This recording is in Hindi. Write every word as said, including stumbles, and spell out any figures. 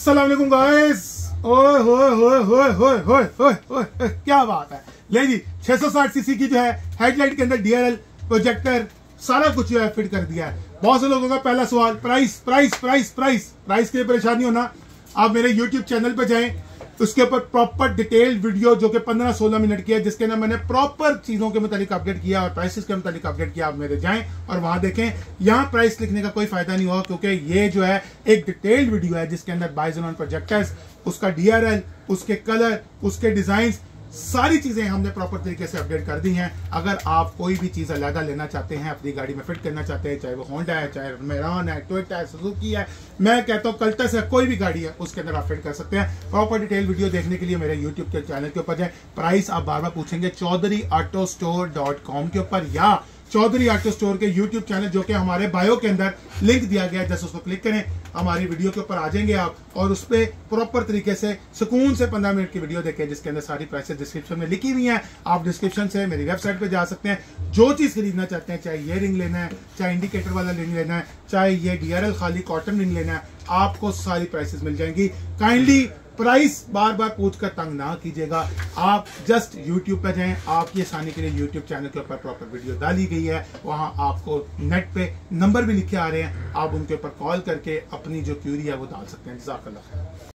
अस्सलाम वालेकुम गाइस। ओए होए होए होए होए होए होए होए क्या बात है। ले जी छह सौ साठ सीसी की जो है हेडलाइट के अंदर डीआरएल प्रोजेक्टर सारा कुछ जो है फिट कर दिया है। बहुत से लोगों का पहला सवाल price price price price price के लिए परेशानी होना, आप मेरे यूट्यूब चैनल पे जाएं, उसके ऊपर प्रॉपर डिटेल्ड वीडियो जो कि पंद्रह सोलह मिनट की है, जिसके अंदर मैंने प्रॉपर चीजों के मुतालिक अपडेट किया और प्राइसेस के मुतालिक अपडेट किया। आप मेरे जाएं और वहां देखें। यहाँ प्राइस लिखने का कोई फायदा नहीं होगा, क्योंकि ये जो है एक डिटेल्ड वीडियो है जिसके अंदर बाइजोन प्रोजेक्टर्स, उसका डीआरएल, उसके कलर, उसके डिजाइन, सारी चीजें हमने प्रॉपर तरीके से अपडेट कर दी हैं। अगर आप कोई भी चीज अलग लेना चाहते हैं, अपनी गाड़ी में फिट करना चाहते हैं, चाहे वो होंडा है, चाहे मेरान है, टोयोटा है, सुजुकी है, मैं कहता हूँ कल्टस है, कोई भी गाड़ी है उसके अंदर आप फिट कर सकते हैं। प्रॉपर डिटेल वीडियो देखने के लिए मेरे यूट्यूब के चैनल के ऊपर जाए। प्राइस आप बार बार पूछेंगे Chaudhary auto store dot com के ऊपर या चौधरी ऑटो स्टोर के यूट्यूब चैनल जो कि हमारे बायो के अंदर लिंक दिया गया है, जस्ट उसको क्लिक करें, हमारी वीडियो के ऊपर आ जाएंगे आप और उस पर प्रॉपर तरीके से सुकून से पंद्रह मिनट की वीडियो देखें, जिसके अंदर सारी प्राइसेस डिस्क्रिप्शन में लिखी हुई हैं। आप डिस्क्रिप्शन से मेरी वेबसाइट पे जा सकते हैं। जो चीज खरीदना चाहते हैं, चाहे ये रिंग लेना है, चाहे इंडिकेटर वाला रिंग लेना है, चाहे ये डीआरएल खाली कॉटन रिंग लेना है, आपको सारी प्राइसेस मिल जाएंगी। काइंडली प्राइस बार बार पूछकर तंग ना कीजिएगा। आप जस्ट YouTube पे जाएं, आपकी आसानी के लिए YouTube चैनल के ऊपर प्रॉपर वीडियो डाली गई है, वहां आपको नेट पे नंबर भी लिखे आ रहे हैं, आप उनके ऊपर कॉल करके अपनी जो क्यूरी है वो डाल सकते हैं। जज़ाकल्लाह।